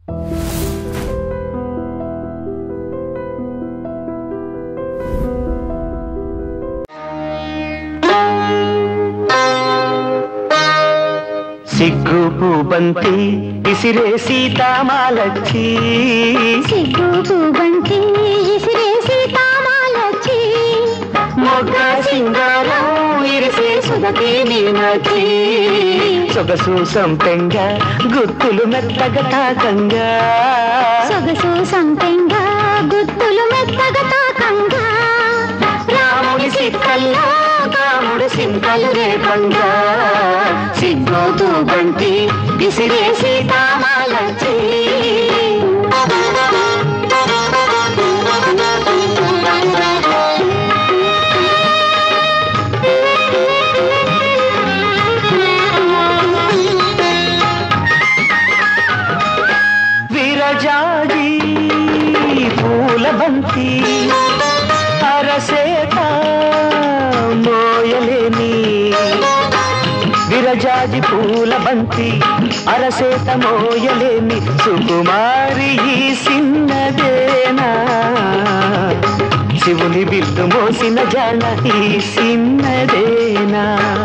సిగ్గు పూబంతి విసిరే సీతామాలచ్చి సిగ్గు పూబంతి విసిరే సీతామాలచ్చి మొగ్గ సింగారం ఇరిసే సుధకి మీనాచి సొగసు సంపెంగా గుత్తులు మెత్తగా తాకంగా సొగసు సంపెంగా గుత్తులు మెత్తగా తాకంగా రాముడి సిక్కల్లో కాముడు సింతలు రేపంగా సిగ్గు పూబంతి విసిరే సీతామాలచ్చి విరజాజి పూలబంతి అరసేత మోయలేని విరజాజి పూలబంతి అరసేత మోయలేని సుకుమారి ఈ సిన్నదేనా శివుని బిల్లు మోసిన జాన ఈ సిన్నదేనా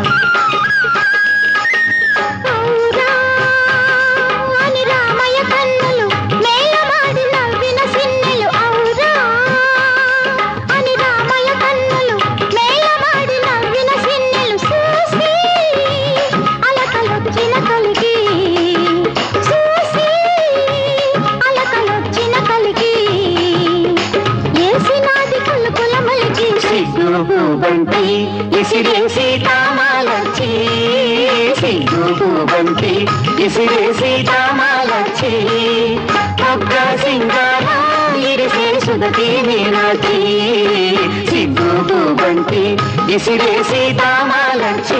పూబంతి ఇసిరే సీతామాలచ్చి సిగ్గు పూబంతి ఇసిరే సీతామాలచ్చి మొగ్గ సింగారం ఇరిసే సుధకి మీనాచి సిగ్గు పూబంతి ఇసిరే సీతామాలచ్చి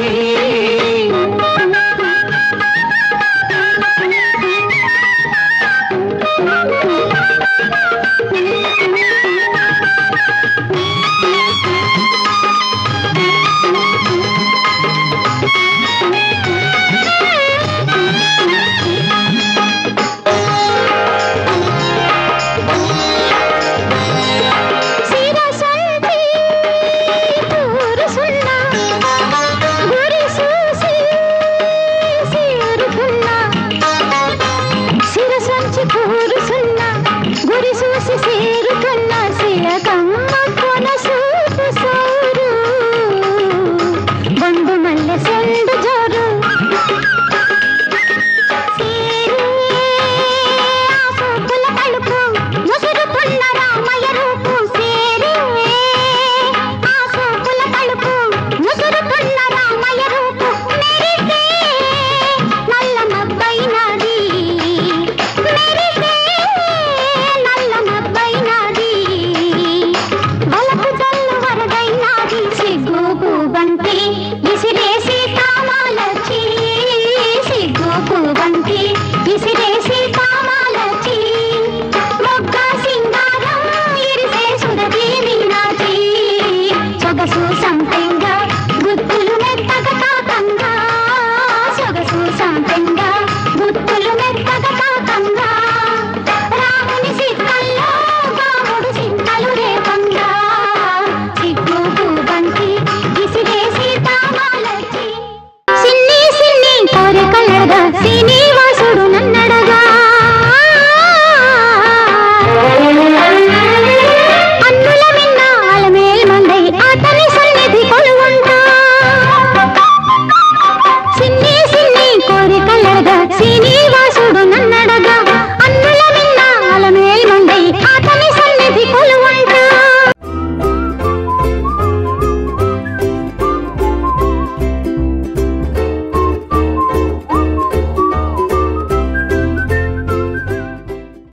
గురి చూసి